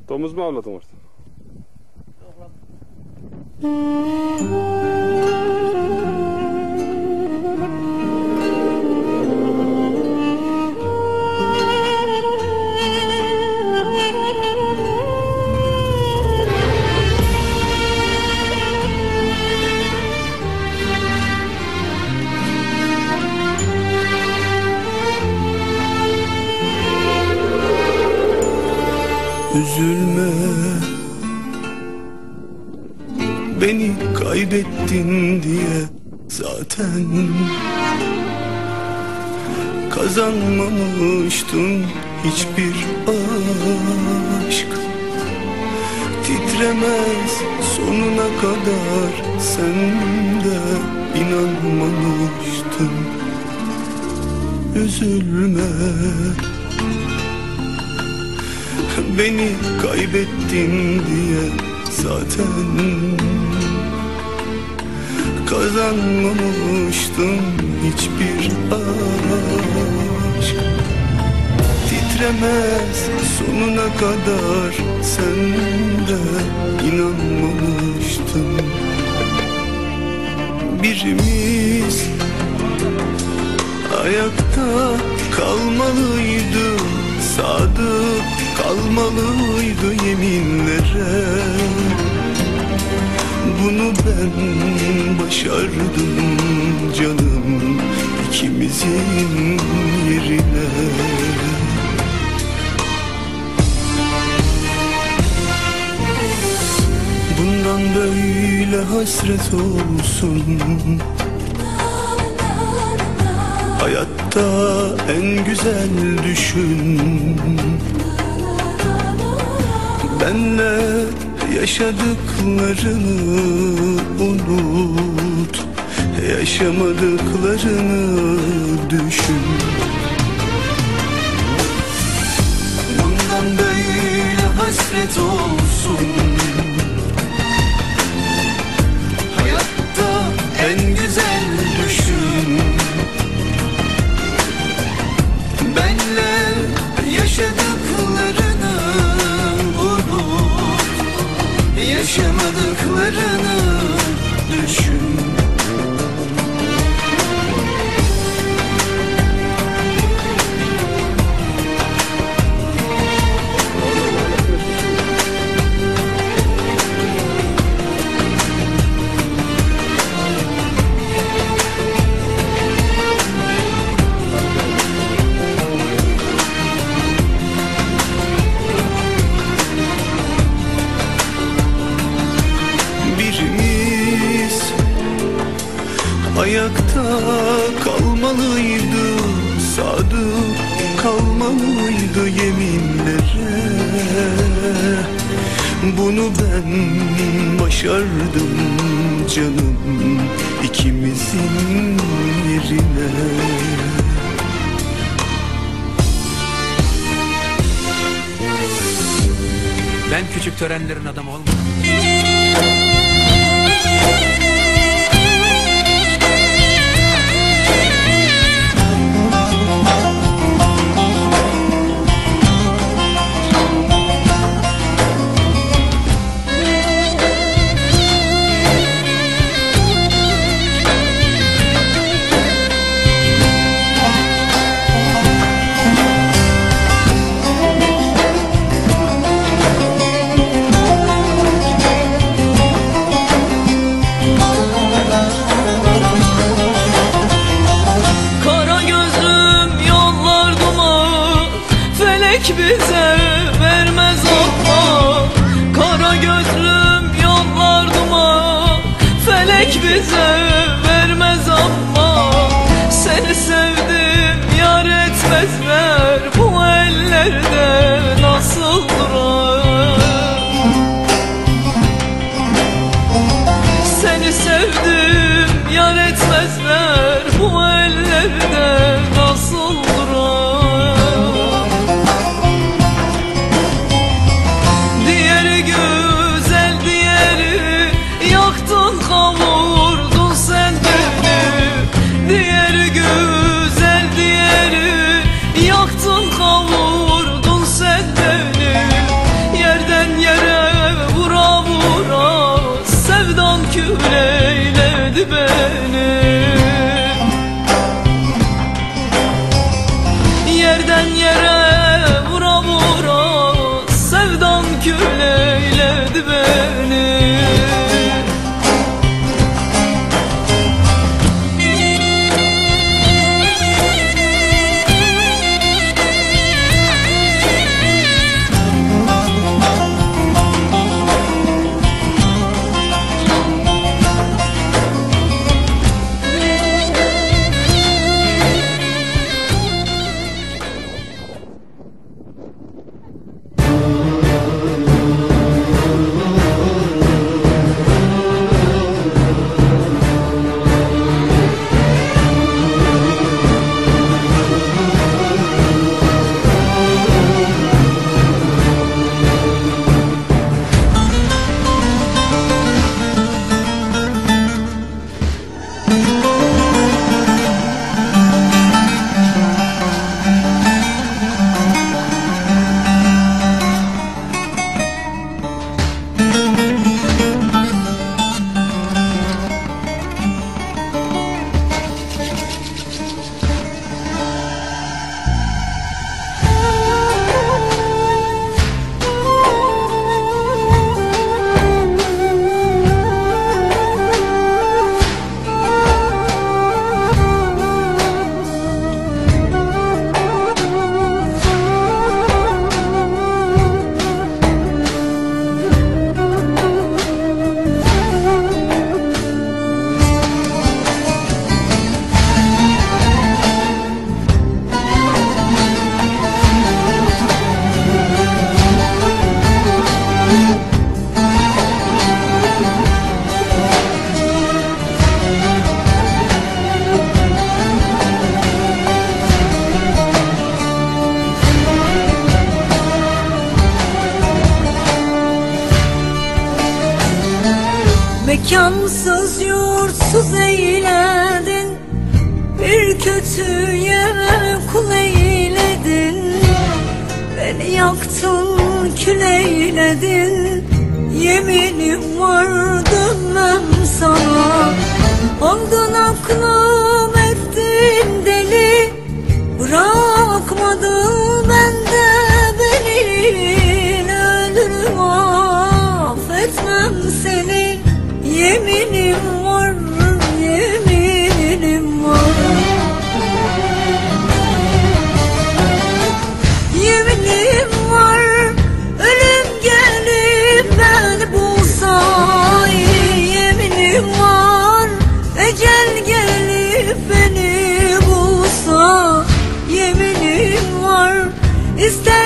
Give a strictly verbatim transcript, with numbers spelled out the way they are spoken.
Domuz mu avladın orada? Üzülme, beni kaybettin diye zaten kazanmamıştım hiçbir aşk. Titremez sonuna kadar, sen de inanmamıştın. Üzülme, beni kaybettin diye zaten kazanmamıştım hiçbir aşk. Titremez sonuna kadar, sen de inanmamıştın. Birimiz ayakta kalmalıydı, sadık kalmalıydı yeminlere. Bunu ben başardım canım, ikimizin yerine. Bundan böyle hasret olsun, hayatta en güzel düşün. Benle yaşadıklarını unut, yaşamadıklarını düşün. Bundan böyle hasret olsun, hayatta en güzel düşün. Benle yaşadıklarını unut, yaşamadıklarını düşün. Ayakta kalmalıydı, sadık kalmalıydı yeminlere. Bunu ben başardım canım, ikimizin yerine. Ben küçük törenlerin adamı olmadım. Bize vermez ama, kara gözlüm yollar duman. Felek bize vermez ama, seni sevdim yar etmezler. Bu ellerde nasıl durar? Seni sevdim yar etmezler. Bu ellerde nasıl durar? Kavurdun mekansız yurtsuz eyledin, bir kötüye kul eyledin. Beni yaktın, kül eyledin. Yeminim var dönmem sana. Aldın aklım, ettin deli, bırakmadın bende beni. Ölürüm, affetmem seni. Yeminim var, yeminim var. Yeminim var, ölüm gelip beni bulsa. Yeminim var, ecel gelip beni bulsa. Yeminim var, ister